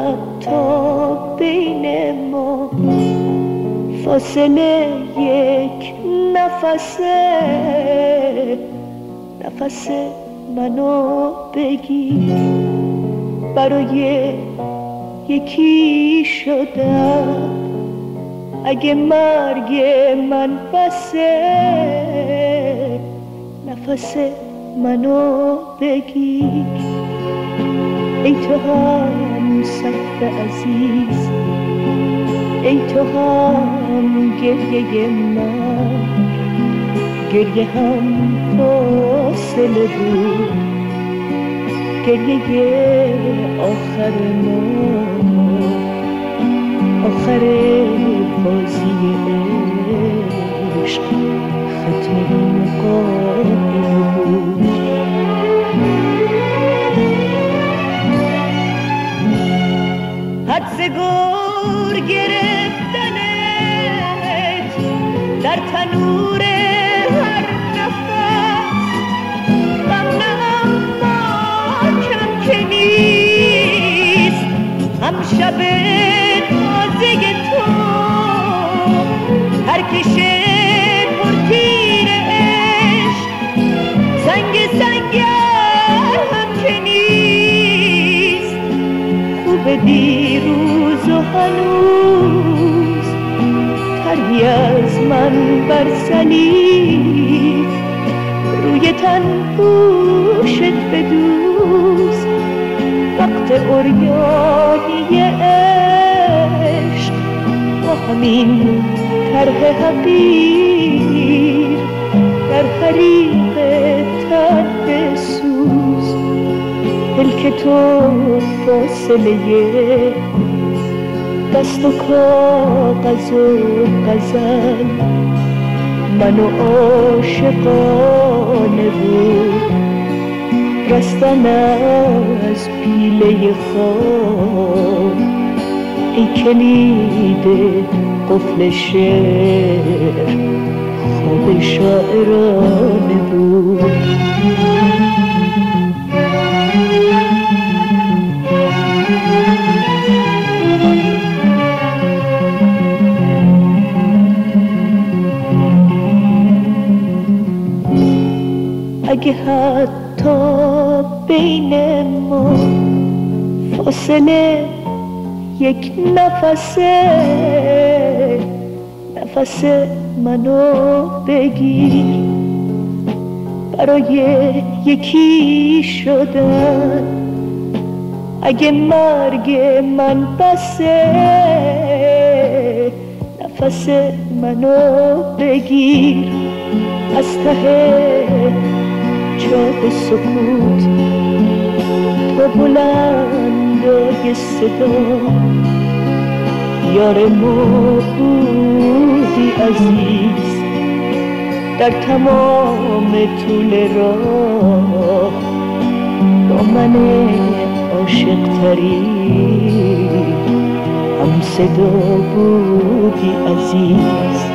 حتی بین ما فاصله یک نفسه، نفس منو بگیر. برای یکی شدم اگه مرگ من بسه، نفس منو بگیر. ای تو هم صف عزیز، ای تو هم گریه من، گریه هم فاصله بود، گریه آخر ما، آخر بازی عشق، ختم این قائل بود. حدس گور گرفتنت در تنور هر نفس، غم نه اما کم که نیست هم شب تازه تو، هر کشه پر تیر عشق سنگ سنگر هم که نیست. خوب دیروز و هنوز تری از من بر صلیب، روی تن پوشت بدوز وقت عریانی عشق، با همین طرح حقیر در حریق تن بسوز. ملک تو فاصله دست و کاغذ و غزل، منو عاشقانه بود رستن از پیله خواب. ای کلید قفل شعر خواب شاعرانه بود. اگه حتی بین ما فاصله یک نفسه، نفس منو بگیر. برای یکی شدن اگه مرگ من بسه، نفس منو بگیر. از ته چاه سکوت تو بلندای صدا، یار ما بودی عزیز در تمام طول راه، با من عاشق تری هم صدا بودی عزیز.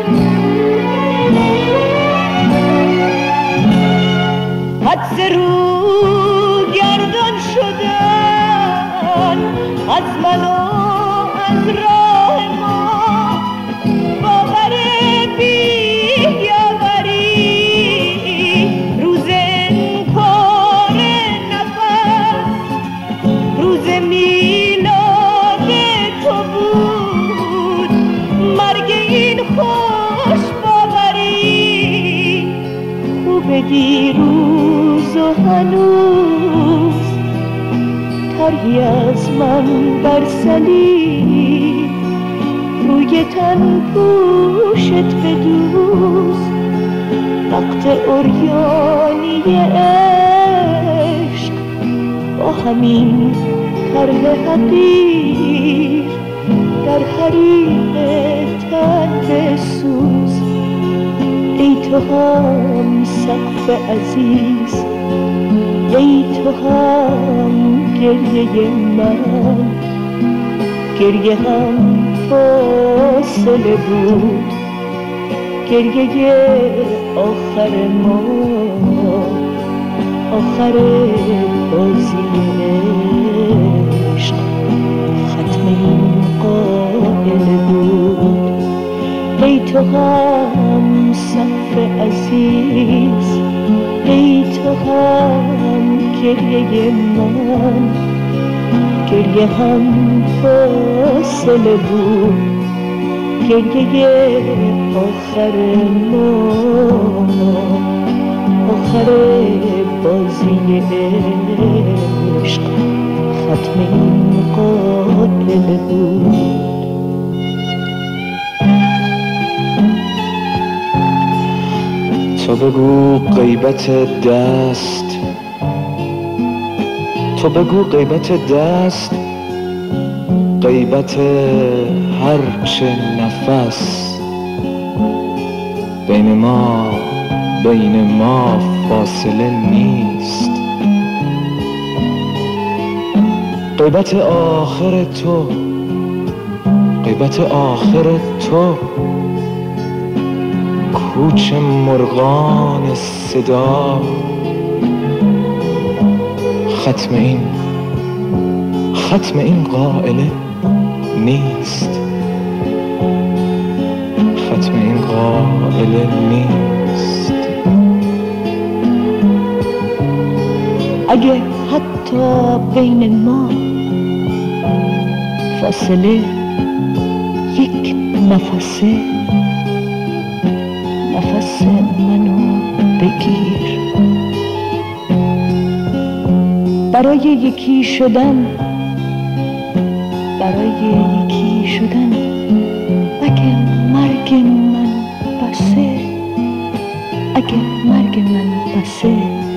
حدس رو گردان شدن از من و از راه ما، باور بیاوری روز انکار نفس، روز میلاد تو بود مرگ این خوش باوری. خوب دیروز و هنوز تری از من بر صلیب، روی تن پوشت بدوز وقت عریانی عشق، با همین طرح حقیر در حریق تن بسوز. ای تو هم سقف عزیز، ای تو هم گریه من، گریه هم فاصله بود، گریه آخر ما، آخر بازی عشق، تو هم صف عزیز، ای تو هم گریه من، گریه هم فاصله بود، گریه آخر ما، آخر بازی عشق، ختم این قافله بود. تو بگو غیبت دست، تو بگو غیبت دست، غیبت هرچه نفس، بین ما فاصله نیست. غیبت آخر تو، غیبت آخر تو، کوچ مرغان صدا، ختم این قائله نیست، ختم این قائله نیست. اگه حتی بین ما فاصله یک نفسه، نفس منو بگیر. برای یکی شدن، برای یکی شدن، اگه مرگ من بسه، اگه مرگ من بسه،